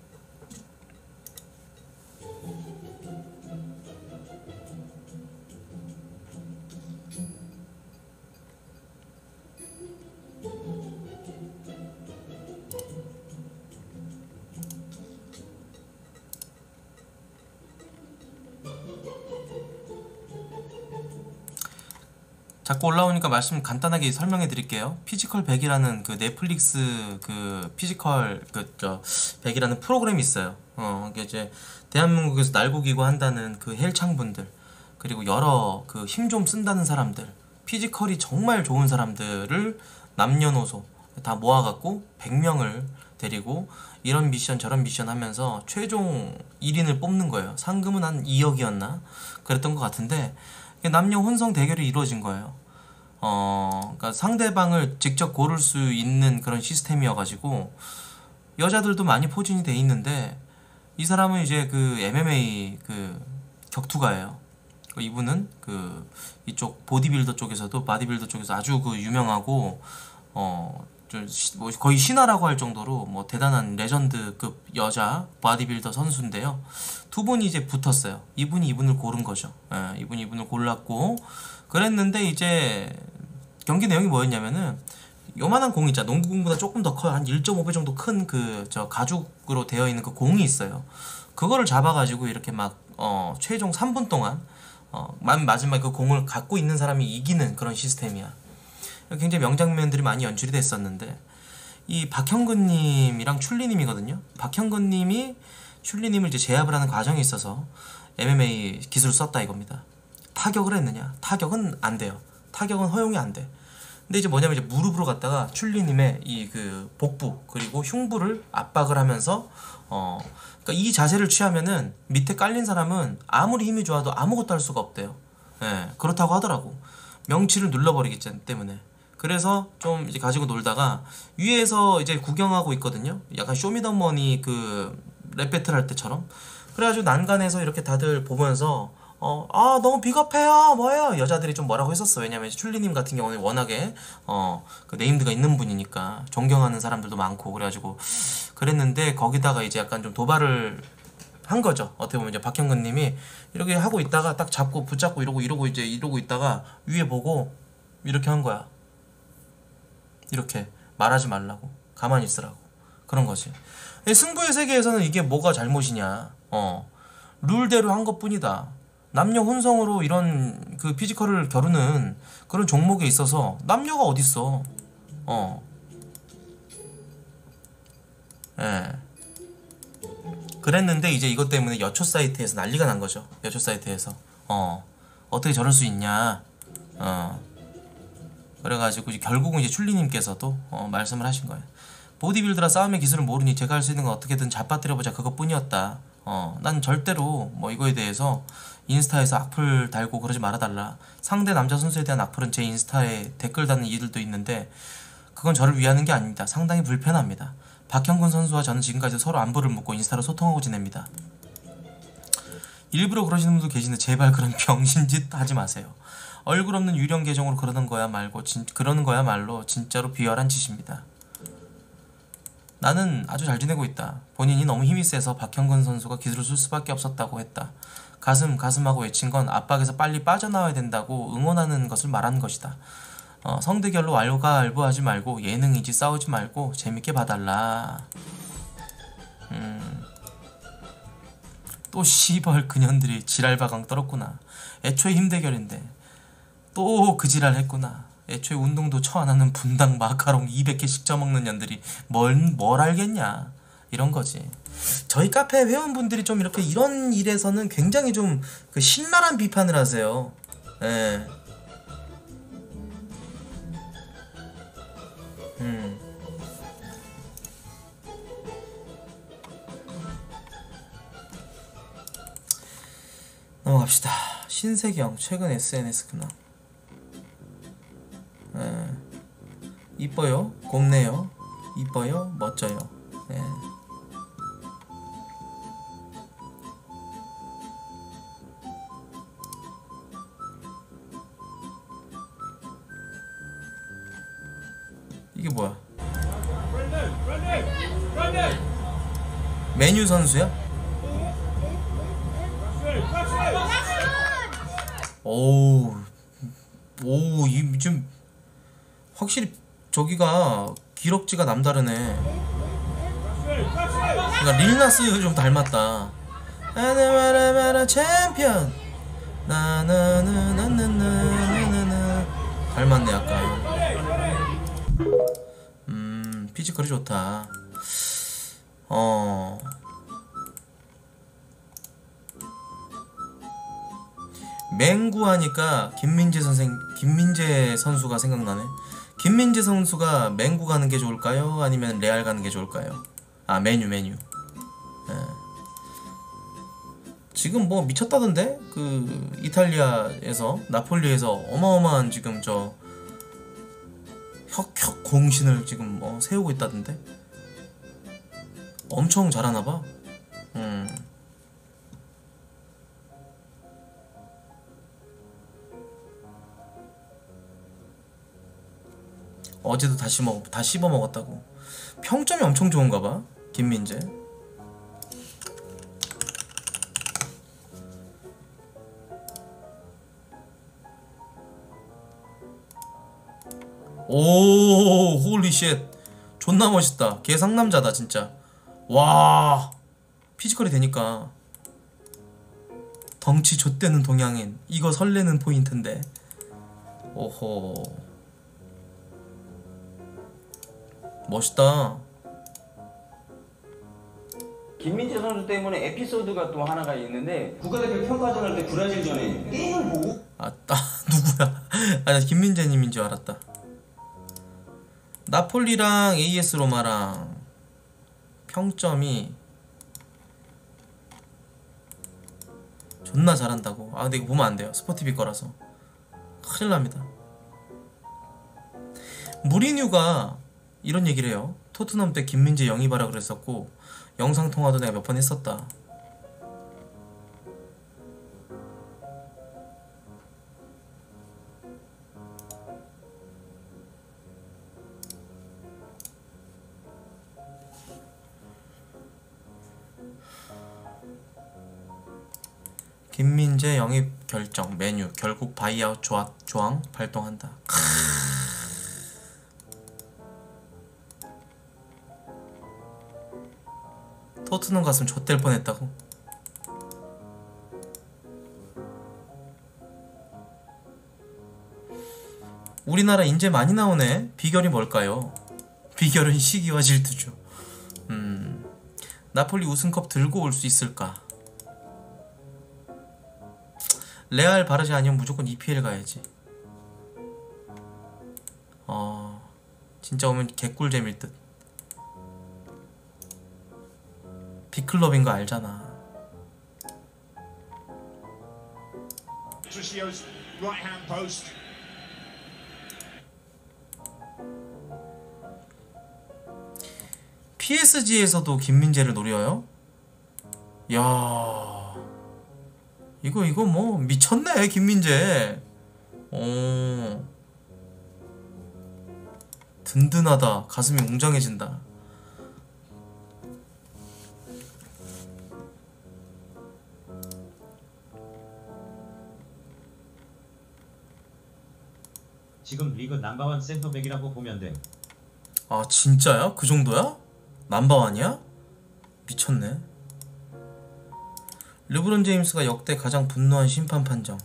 S3: 자꾸 올라오니까 말씀 간단하게 설명해 드릴게요. 피지컬 100이라는 그 넷플릭스 그 피지컬 저 100이라는 프로그램이 있어요. 이게 이제 대한민국에서 날고기고 한다는 그 헬창분들, 그리고 여러 그 힘 좀 쓴다는 사람들, 피지컬이 정말 좋은 사람들을 남녀노소 다 모아갖고 100명을 데리고 이런 미션 저런 미션 하면서 최종 1인을 뽑는 거예요. 상금은 한 2억이었나? 그랬던 것 같은데 남녀 혼성 대결이 이루어진 거예요. 그러니까 상대방을 직접 고를 수 있는 그런 시스템이어가지고 여자들도 많이 포진이 돼 있는데 이 사람은 이제 그 MMA 그 격투가예요. 이분은 그 이쪽 보디빌더 쪽에서도 바디빌더 쪽에서 아주 그 유명하고 뭐 거의 신화라고 할 정도로 뭐 대단한 레전드급 여자 바디빌더 선수인데요. 두 분이 이제 붙었어요. 이분이 이분을 고른 거죠. 이분이 이분을 골랐고 그랬는데 이제 경기 내용이 뭐였냐면은 요만한 공 있잖아. 농구공보다 조금 더 커요. 한 1.5배 정도 큰 그 저 가죽으로 되어 있는 그 공이 있어요. 그거를 잡아가지고 이렇게 막 최종 3분 동안 마지막에 그 공을 갖고 있는 사람이 이기는 그런 시스템이야. 굉장히 명장면들이 많이 연출이 됐었는데 이 박형근님이랑 출리님이거든요. 박형근님이 출리님을 이제 제압을 하는 과정에 있어서 MMA 기술을 썼다 이겁니다. 타격을 했느냐? 타격은 안 돼요. 타격은 허용이 안 돼. 근데 이제 뭐냐면 이제 무릎으로 갔다가 출리님의 이 그 복부 그리고 흉부를 압박을 하면서 그러니까 이 자세를 취하면은 밑에 깔린 사람은 아무리 힘이 좋아도 아무것도 할 수가 없대요. 예, 그렇다고 하더라고. 명치를 눌러버리기 때문에. 그래서 좀 이제 가지고 놀다가 위에서 이제 구경하고 있거든요. 약간 쇼미더머니 그 랩 배틀 할 때처럼. 그래가지고 난간에서 이렇게 다들 보면서 아 너무 비겁해요 뭐예요, 여자들이 좀 뭐라고 했었어. 왜냐면 슐리님 같은 경우는 워낙에 그 네임드가 있는 분이니까 존경하는 사람들도 많고 그래가지고 그랬는데, 거기다가 이제 약간 좀 도발을 한 거죠. 어떻게 보면 이제 박형근님이 이렇게 하고 있다가 딱 잡고 붙잡고 이러고 있다가 위에 보고 이렇게 한 거야. 이렇게 말하지 말라고, 가만히 있으라고, 그런 거지. 승부의 세계에서는 이게 뭐가 잘못이냐. 룰대로 한 것뿐이다. 남녀 혼성으로 이런 그 피지컬을 겨루는 그런 종목에 있어서 남녀가 어딨어. 예. 그랬는데 이제 이것 때문에 여초 사이트에서 난리가 난 거죠. 여초 사이트에서 어떻게 저럴 수 있냐. 그래가지고 이제 결국은 이제 슐리님께서도 말씀을 하신 거예요. 보디빌더라 싸움의 기술을 모르니 제가 할 수 있는 건 어떻게든 잡아뜨려보자, 그것뿐이었다. 난 절대로 뭐 이거에 대해서 인스타에서 악플 달고 그러지 말아달라. 상대 남자 선수에 대한 악플은 제 인스타에 댓글 다는 이들도 있는데 그건 저를 위하는 게 아닙니다. 상당히 불편합니다. 박형근 선수와 저는 지금까지 서로 안부를 묻고 인스타로 소통하고 지냅니다. 일부러 그러시는 분도 계신데 제발 그런 병신짓 하지 마세요. 얼굴 없는 유령 계정으로 그러는 거야말로 진짜로 비열한 짓입니다. 나는 아주 잘 지내고 있다. 본인이 너무 힘이 세서 박형근 선수가 기술을 쓸 수밖에 없었다고 했다. 가슴하고 외친 건 압박에서 빨리 빠져나와야 된다고 응원하는 것을 말한 것이다. 성대결로 왈가왈부하지 말고 예능이지 싸우지 말고 재밌게 봐달라. 또 씨벌 그년들이 지랄바강 떨었구나. 애초에 힘대결인데 또 그 지랄 했구나. 애초에 운동도 처 안 하는 분당 마카롱 200개씩 쪄먹는 년들이 뭘 알겠냐, 이런 거지. 저희 카페 회원분들이 좀 이렇게 이런 일에서는 굉장히 좀 그 신랄한 비판을 하세요. 예. 넘어갑시다. 신세경 최근 SNS 근황. 이뻐요, 곱네요, 이뻐요, 멋져요. 이게 뭐야? 메뉴 선수야? 오, 이 좀 확실히 저기가 기럭지가 남다르네. 그러니까 릴나스 좀 닮았다. 아나마라마라 챔피언 나나나나나나나나 닮았네 약간. 피지컬이 좋다. 맹구 하니까 김민재 선수가 생각나네. 김민재 선수가 맹구 가는 게 좋을까요? 아니면 레알 가는 게 좋을까요? 아, 메뉴. 지금 뭐 미쳤다던데? 그 이탈리아에서 나폴리에서 어마어마한 지금 저 혁혁 공신을 지금 뭐 세우고 있다던데? 엄청 잘하나봐. 어제도 다 씹어 먹었다고. 평점이 엄청 좋은가봐 김민재. 오, 홀리쉣, 존나 멋있다. 걔 상남자다 진짜. 와, 피지컬이 되니까. 덩치 좆대는 동양인, 이거 설레는 포인트인데. 오호, 멋있다.
S4: 김민재 선수 때문에 에피소드가 또 하나가 있는데, 국가대표 평가전 할 때 브라질전에 게임을 보고
S3: 아따 누구야? 나 김민재님인 줄 알았다. 나폴리랑 AS 로마랑 평점이 존나 잘한다고. 아 근데 이거 보면 안 돼요. 스포티비 거라서 큰일 납니다. 무리뉴가 이런 얘기를 해요. 토트넘 때 김민재 영입하라 그랬었고 영상통화도 내가 몇 번 했었다. 김민재 영입 결정 메뉴 결국 바이아웃 조항 발동한다. 토트넘 갔으면 좆될 뻔했다고. 우리나라 인재 많이 나오네. 비결이 뭘까요? 비결은 시기와 질투죠. 나폴리 우승컵 들고 올 수 있을까? 레알 바르지 아니면 무조건 EPL 가야지. 진짜 오면 개꿀잼일 듯. 빅클럽인 거 알잖아. PSG에서도 김민재를 노려요? 야, 이거 뭐 미쳤네 김민재. 든든하다. 가슴이 웅장해진다.
S13: 지금 리그 넘버원 센터백이라고 보면 돼.
S3: 아 진짜야? 그 정도야? 넘버원이야? 미쳤네. 르브론 제임스가 역대 가장 분노한 심판 판정.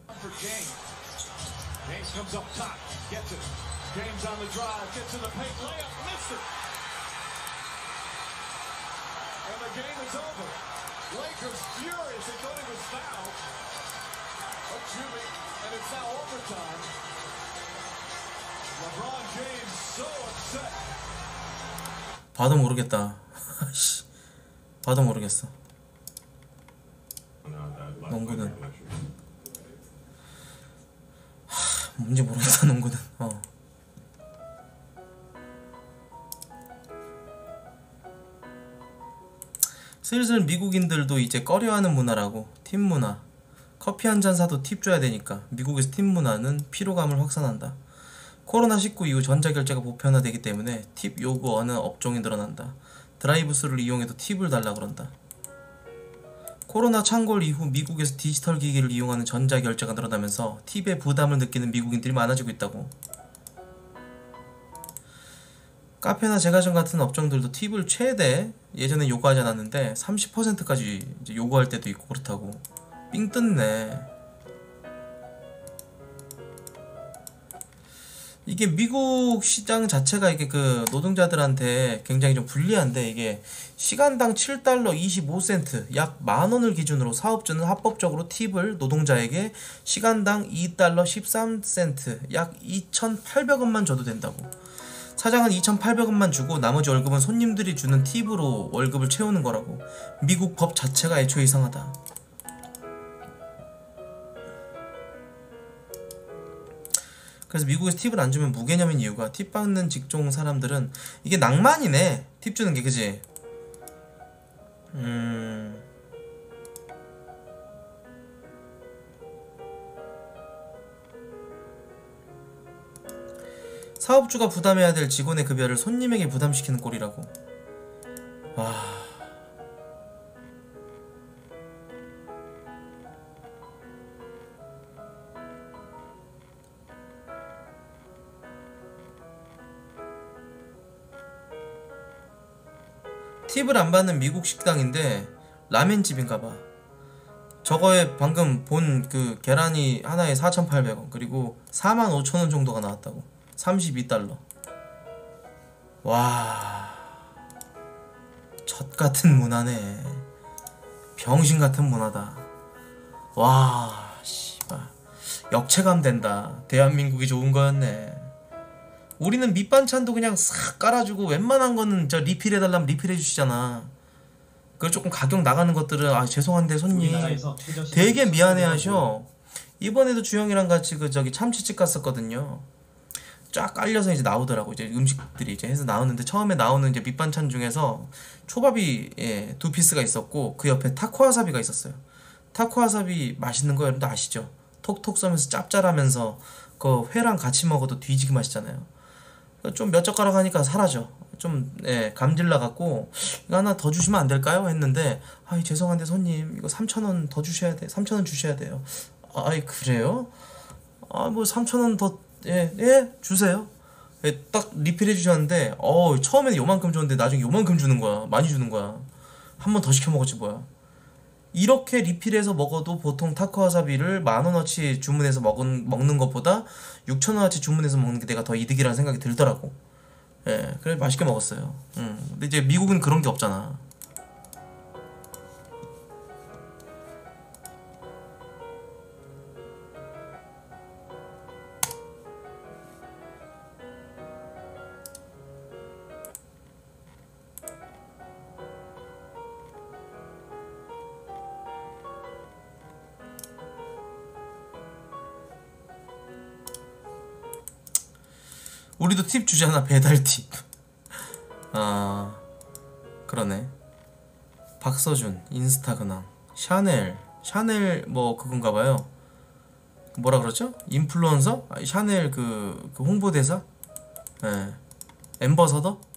S3: 봐도 모르겠다. 봐도 모르겠어. 농구는 뭔지 모르겠다. 농구는 슬슬 미국인들도 이제 꺼려하는 문화라고. 팁 문화. 커피 한 잔 사도 팁 줘야 되니까 미국에서 팁 문화는 피로감을 확산한다. 코로나19 이후 전자결제가 보편화되기 때문에 팁 요구하는 업종이 늘어난다. 드라이브스루를 이용해도 팁을 달라 그런다. 코로나 창궐 이후 미국에서 디지털 기기를 이용하는 전자결제가 늘어나면서 팁의 부담을 느끼는 미국인들이 많아지고 있다고. 카페나 제과점 같은 업종들도 팁을 최대 예전에 요구하지 않았는데 30%까지 이제 요구할 때도 있고 그렇다고. 삥 뜯네. 이게 미국 시장 자체가 이게 그 노동자들한테 굉장히 좀 불리한데, 이게 시간당 7달러 25센트 약 10,000원을 기준으로 사업주는 합법적으로 팁을 노동자에게 시간당 2달러 13센트 약 2,800원만 줘도 된다고. 사장은 2,800원만 주고 나머지 월급은 손님들이 주는 팁으로 월급을 채우는 거라고. 미국 법 자체가 애초에 이상하다. 그래서 미국에서 팁을 안 주면 무개념인 이유가, 팁 받는 직종 사람들은 이게 낭만이네, 팁 주는 게. 그지? 사업주가 부담해야 될 직원의 급여를 손님에게 부담시키는 꼴이라고. 와... 팁을 안 받는 미국 식당인데 라멘집인가봐. 저거에 방금 본 그 계란이 하나에 4,800원, 그리고 45,000원 정도가 나왔다고. 32달러. 와... 젖같은 문화네. 병신같은 문화다. 와... 씨발, 역체감 된다. 대한민국이 좋은 거였네. 우리는 밑반찬도 그냥 싹 깔아주고 웬만한 거는 저 리필해달라면 리필해주시잖아. 그걸 조금 가격 나가는 것들은 아 죄송한데 손님 되게 미안해하셔. 이번에도 주영이랑 같이 그 저기 참치집 갔었거든요. 쫙 깔려서 이제 나오더라고. 이제 음식들이 이제 해서 나오는데 처음에 나오는 이제 밑반찬 중에서 초밥이 예, 2피스가 있었고 그 옆에 타코와사비가 있었어요. 타코와사비 맛있는 거 여러분들 아시죠? 톡톡 쏘면서 짭짤하면서 그 회랑 같이 먹어도 뒤지게 맛있잖아요. 좀 몇 젓가락 하니까 사라져. 좀 예, 감질나 갖고 이거 하나 더 주시면 안 될까요? 했는데 아이 죄송한데 손님 이거 3,000원 더 주셔야 돼. 3,000원 주셔야 돼요. 아이 그래요? 아 뭐 3,000원 더 예 주세요. 예, 딱 리필해 주셨는데 처음에는 요만큼 줬는데 나중에 요만큼 주는 거야. 많이 주는 거야. 한 번 더 시켜 먹었지 뭐야. 이렇게 리필해서 먹어도 보통 타코와사비를 10,000원어치 주문해서 먹는 것보다 6,000원어치 주문해서 먹는 게 내가 더 이득이라는 생각이 들더라고. 예, 그래 맛있게 먹었어요. 근데 이제 미국은 그런 게 없잖아. 우리도 팁 주잖아. 배달 팁. 아 그러네. 박서준 인스타 근황. 샤넬 뭐 그건가봐요. 뭐라 그러죠? 인플루언서? 샤넬 그 홍보대사? 예. 엠버서더?